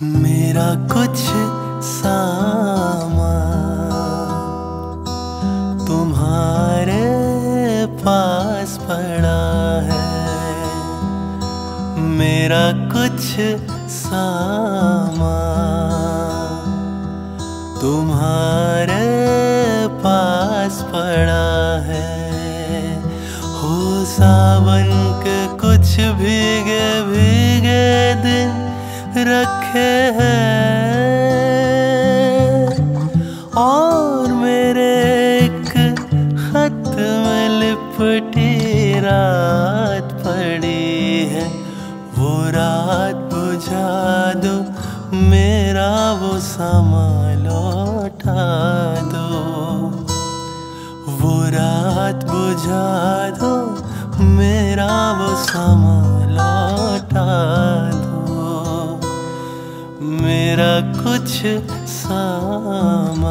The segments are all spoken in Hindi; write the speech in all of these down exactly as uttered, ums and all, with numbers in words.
मेरा कुछ सामान तुम्हारे पास पड़ा है। मेरा कुछ सामान तुम्हारे पास पड़ा है। हो सावन के कुछ भीगे भीगे दिन रखे हैं और मेरे एक खत में लिपटी रात पड़ी है। वो रात बुझा दो, मेरा वो समा लौटा दो। वो रात बुझा दो, मेरा वो समा लौटा दो। मेरा कुछ सामान।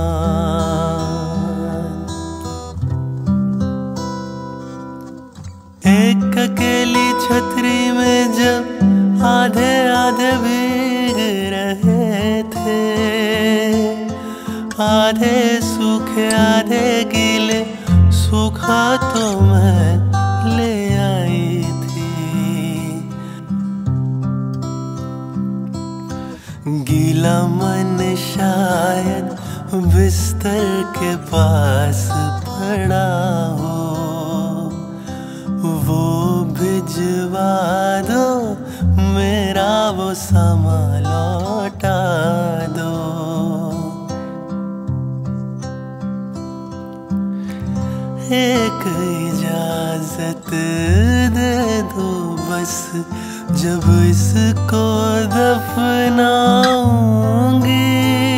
एक अकेली छतरी में जब आधे आधे भीग रहे थे, आधे सूखे आधे गीले, सूखा तो मैं ले आई थी। गीला मन शायद बिस्तर के पास पड़ा हो, वो भिजवा दो, मेरा वो समा लौटा दो। एक इजाजत दे दो बस, जब इसको दफनाऊंगी